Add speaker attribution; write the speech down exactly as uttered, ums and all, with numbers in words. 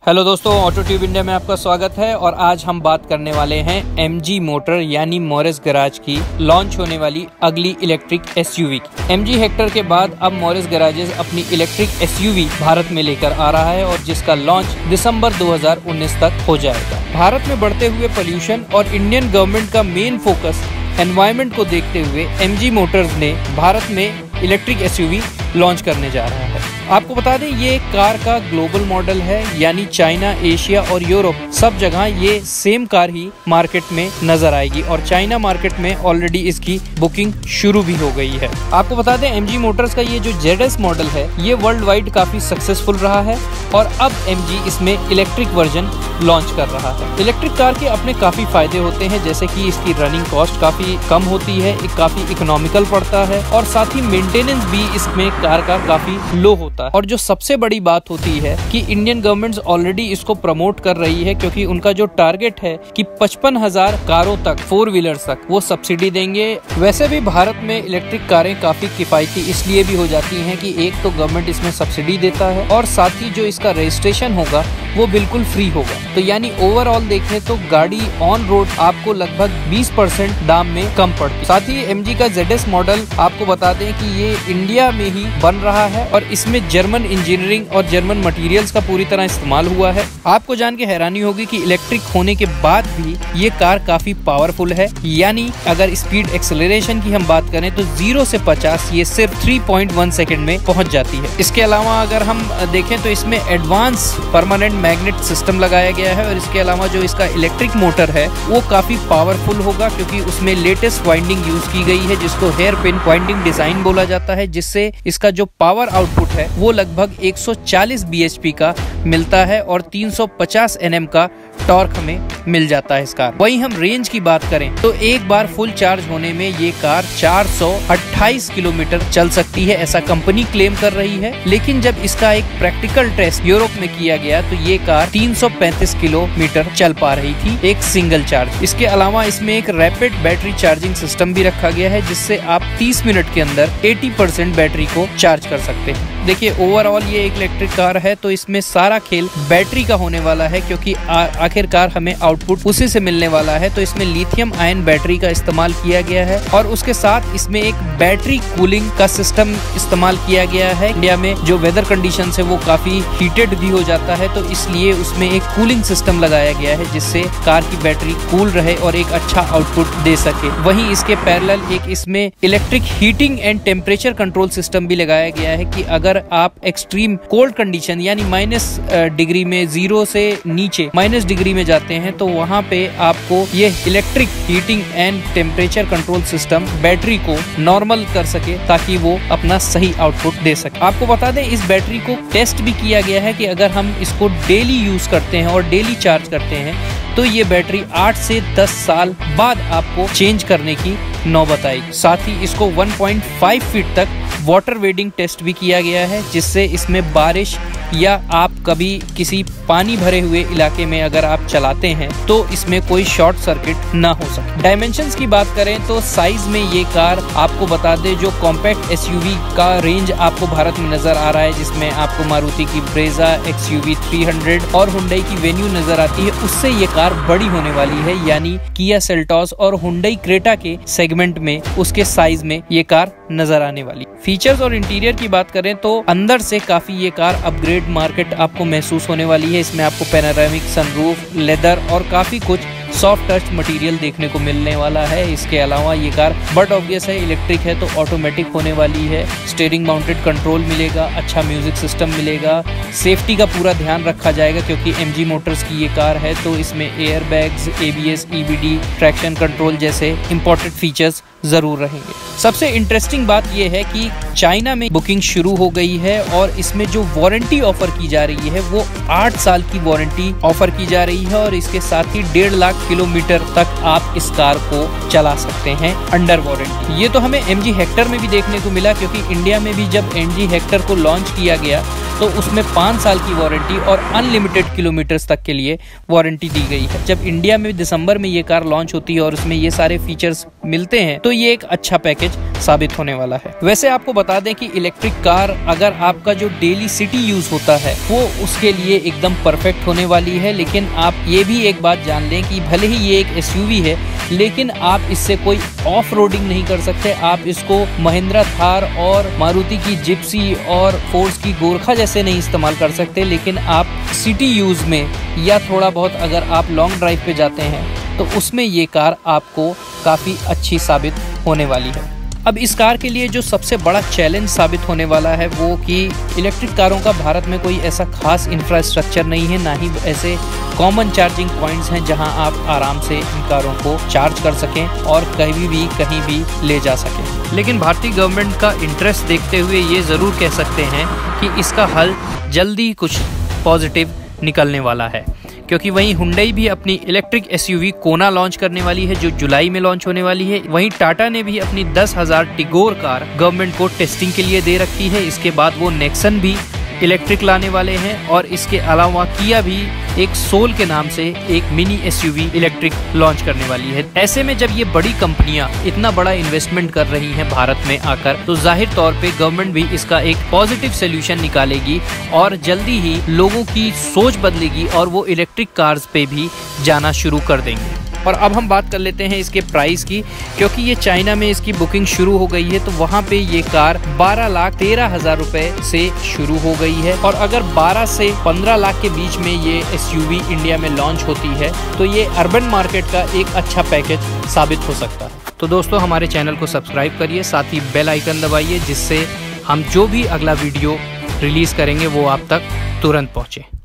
Speaker 1: Hello दोस्तों, ऑटोट्यूब India में आपका स्वागत है। और आज हम बात करने वाले हैं एमजी मोटर यानी मॉरिस गैराज की लॉन्च होने वाली अगली इलेक्ट्रिक एसयूवी की। एमजी हेक्टर के बाद अब मॉरिस गैराजेस अपनी इलेक्ट्रिक एसयूवी भारत में लेकर आ रहा है और जिसका लॉन्च दिसंबर दो हज़ार उन्नीस तक हो जाएगा। भारत में बढ़ते हुए पोल्यूशन और इंडियन गवर्नमेंट का मेन फोकस एनवायरनमेंट को देखते हुए एमजी मोटर्स ने भारत में इलेक्ट्रिक एसयूवी लॉन्च करने जा रहा है। आपको बता दें, ये कार का ग्लोबल मॉडल है, यानी चाइना, एशिया और यूरोप सब जगह ये सेम कार ही मार्केट में नजर आएगी और चाइना मार्केट में ऑलरेडी इसकी बुकिंग शुरू भी हो गई है। आपको बता दें, एमजी मोटर्स का ये जो जेड एस मॉडल है ये वर्ल्ड वाइड काफी सक्सेसफुल रहा है और अब एमजी इसमें इलेक्ट्रिक वर्जन लॉन्च कर रहा है। इलेक्ट्रिक कार के अपने काफी फायदे होते हैं, जैसे कि इसकी रनिंग कॉस्ट काफी कम होती है, काफी इकोनॉमिकल पड़ता है और साथ ही मेंटेनेंस भी इसमें कार का काफी लो होता है। और जो सबसे बड़ी बात होती है कि इंडियन गवर्नमेंट ऑलरेडी इसको प्रमोट कर रही है, क्योंकि उनका जो टारगेट है कि पचपन हजार कारों तक, फोर व्हीलर्स तक वो सब्सिडी देंगे। वैसे भी भारत में इलेक्ट्रिक कारें काफी किफायती इसलिए भी हो जाती हैं कि एक तो गवर्नमेंट इसमें सब्सिडी देता है और साथ ही जो इसका रजिस्ट्रेशन होगा वो बिल्कुल फ्री होगा। तो यानी ओवरऑल देखें तो गाड़ी ऑन रोड आपको लगभग बीस परसेंट दाम में कम पड़ती। साथ ही एमजी का जेड एस मॉडल आपको बता दें कि ये इंडिया में ही बन रहा है और इसमें जर्मन इंजीनियरिंग और जर्मन मटेरियल्स का पूरी तरह इस्तेमाल हुआ है। आपको जान के हैरानी होगी कि इलेक्ट्रिक होने के बाद भी ये कार काफी पावरफुल है, यानी अगर स्पीड एक्सेलरेशन की हम बात करें तो जीरो से पचास ये सिर्फ तीन पॉइंट एक सेकंड में पहुंच जाती है। इसके अलावा अगर हम देखें तो इसमें एडवांस परमानेंट मैग्नेट सिस्टम लगाया गया है और इसके अलावा जो इसका इलेक्ट्रिक मोटर है वो काफी पावरफुल होगा, क्योंकि उसमें लेटेस्ट वाइंडिंग यूज की गई है जिसको हेयर पिन वाइंडिंग डिजाइन बोला जाता है, जिससे इसका जो पावर आउटपुट है वो लगभग एक सौ चालीस बी एच पी का मिलता है और तीन सौ पचास एन एम का टॉर्क हमें मिल जाता है इस कार। वहीं हम रेंज की बात करें तो एक बार फुल चार्ज होने में ये कार चार सौ अट्ठाईस किलोमीटर चल सकती है, ऐसा कंपनी क्लेम कर रही है। लेकिन जब इसका एक प्रैक्टिकल टेस्ट यूरोप में किया गया तो ये कार तीन सौ पैंतीस किलोमीटर चल पा रही थी एक सिंगल चार्ज। इसके अलावा इसमें एक रैपिड बैटरी चार्जिंग सिस्टम भी रखा गया है, जिससे आप तीस मिनट के अंदर अस्सी परसेंट बैटरी को चार्ज कर सकते हैं। देखिए, ओवरऑल ये एक इलेक्ट्रिक कार है तो इसमें सारा खेल बैटरी का होने वाला है, क्योंकि आखिरकार हमें आउटपुट उसी से मिलने वाला है। तो इसमें लिथियम आयन बैटरी का इस्तेमाल किया गया है और उसके साथ इसमें एक बैटरी कूलिंग का सिस्टम इस्तेमाल किया गया है। इंडिया में जो वेदर कंडीशन है वो काफी हीटेड भी हो जाता है, तो इसलिए उसमें एक कूलिंग सिस्टम लगाया गया है जिससे कार की बैटरी कूल रहे और एक अच्छा आउटपुट दे सके। वहीं इसके पैरेलल एक इसमें electric heating and temperature control system भी लगाया गया है कि अगर आप एक्सट्रीम कोल्ड कंडीशन यानी माइनस डिग्री में, जीरो से नीचे माइनस डिग्री में जाते हैं तो वहां पे आपको ये electric heating and temperature control system battery को नॉर्मल कर सके ताकि वो अपना सही आउटपुट दे सके। आपको बता दें, इस बैटरी को टेस्ट भी किया गया है कि अगर हम इसको डेली यूज करते हैं और डेली चार्ज करते हैं तो ये बैटरी आठ से दस साल बाद आपको चेंज करने की नौबत आएगी। साथ ही इसको एक पॉइंट पाँच फीट तक वाटर वेडिंग टेस्ट भी किया गया है, जिससे इसमें बारिश या आप कभी किसी पानी भरे हुए इलाके में अगर आप चलाते हैं तो इसमें कोई शॉर्ट सर्किट ना हो सके। डायमेंशंस की बात करें तो साइज में ये कार आपको बता दे, जो कॉम्पैक्ट एसयूवी का रेंज आपको भारत में नजर आ रहा है, जिसमें आपको मारुति की ब्रेजा एक्सयूवी तीन सौ और हुंडई की वेन्यू नजर आती है, उससे ये कार बड़ी होने वाली है। यानी किया सेल्टॉस और हुंडई क्रेटा के सेगमेंट में उसके साइज में ये कार नजर आने वाली। फीचर्स और इंटीरियर की बात करें तो अंदर से काफी ये कार अपग्रेड मार्केट आपको महसूस होने वाली है। इसमें आपको पैनोरामिक सनरूफ, लेदर और काफी कुछ सॉफ्ट टच मटेरियल देखने को मिलने वाला है। इसके अलावा ये कार बट ऑब्वियस है, इलेक्ट्रिक है तो ऑटोमेटिक होने वाली है। स्टीयरिंग माउंटेड कंट्रोल मिलेगा, अच्छा म्यूजिक सिस्टम मिलेगा, सेफ्टी का पूरा ध्यान रखा जाएगा क्योंकि एमजी मोटर्स की ये कार है तो इसमें air bags, ABS, EBD, traction control जैसे इंपॉर्टेंट फीचर्स जरूर रहेंगे। सबसे इंटरेस्टिंग बात यह है कि चाइना में बुकिंग शुरू हो गई है और इसमें जो वारंटी ऑफर की जा रही है वो आठ साल की वारंटी ऑफर की जा रही है और इसके साथ ही डेढ़ लाख किलोमीटर तक आप इस कार को चला सकते हैं अंडर वारंटी। ये तो हमें एमजी हेक्टर में भी देखने को मिला, क्योंकि इंडिया में भी जब एमजी हेक्टर को लॉन्च किया गया तो उसमें पाँच साल की वारंटी और अनलिमिटेड किलोमीटर्स तक के लिए वारंटी दी गई है। जब इंडिया में दिसंबर में ये कार लॉन्च होती है और उसमें ये सारे फीचर्स मिलते हैं तो ये एक अच्छा पैकेज साबित होने वाला है। वैसे आपको बता दें कि इलेक्ट्रिक कार अगर आपका जो डेली सिटी यूज होता है वो उसके लिए एकदम परफेक्ट होने वाली है। लेकिन आप ये भी एक बात जान लें कि भले ही ये एक एसयूवी है लेकिन आप इससे कोई ऑफ रोडिंग नहीं कर सकते। आप इसको महिंद्रा थार और मारुति की जिप्सी और फोर्स की गोरखा जैसे नहीं इस्तेमाल कर सकते। लेकिन आप सिटी यूज में या थोड़ा बहुत अगर आप लॉन्ग ड्राइव पे जाते हैं तो उसमें ये कार आपको काफ़ी अच्छी साबित होने वाली है। अब इस कार के लिए जो सबसे बड़ा चैलेंज साबित होने वाला है वो कि इलेक्ट्रिक कारों का भारत में कोई ऐसा खास इंफ्रास्ट्रक्चर नहीं है, ना ही ऐसे कॉमन चार्जिंग पॉइंट्स हैं जहां आप आराम से इन कारों को चार्ज कर सकें और कहीं भी कहीं भी ले जा सकें। लेकिन भारतीय गवर्नमेंट का इंटरेस्ट देखते हुए ये ज़रूर कह सकते हैं कि इसका हल जल्दी कुछ पॉजिटिव निकलने वाला है, क्योंकि वहीं हुंडई भी अपनी इलेक्ट्रिक एसयूवी कोना लॉन्च करने वाली है जो जुलाई में लॉन्च होने वाली है। वहीं टाटा ने भी अपनी दस हज़ार टिगोर कार गवर्नमेंट को टेस्टिंग के लिए दे रखी है। इसके बाद वो नेक्सन भी इलेक्ट्रिक लाने वाले हैं और इसके अलावा किया भी एक सोल के नाम से एक मिनी एसयूवी इलेक्ट्रिक लॉन्च करने वाली है। ऐसे में जब ये बड़ी कंपनियां इतना बड़ा इन्वेस्टमेंट कर रही हैं भारत में आकर तो जाहिर तौर पे गवर्नमेंट भी इसका एक पॉजिटिव सोल्यूशन निकालेगी और जल्दी ही लोगों की सोच बदलेगी और वो इलेक्ट्रिक कार्स पे भी जाना शुरू कर देंगे। और अब हम बात कर लेते हैं इसके प्राइस की, क्योंकि ये चाइना में इसकी बुकिंग शुरू हो गई है तो वहाँ पे ये कार बारह लाख तेरह हजार रुपए से शुरू हो गई है। और अगर बारह से पंद्रह लाख के बीच में ये एसयूवी इंडिया में लॉन्च होती है तो ये अर्बन मार्केट का एक अच्छा पैकेज साबित हो सकता है। तो दोस्तों हमारे चैनल को सब्सक्राइब करिए, साथ ही बेल आइकन दबाइए जिससे हम जो भी अगला वीडियो रिलीज करेंगे वो आप तक तुरंत पहुँचे।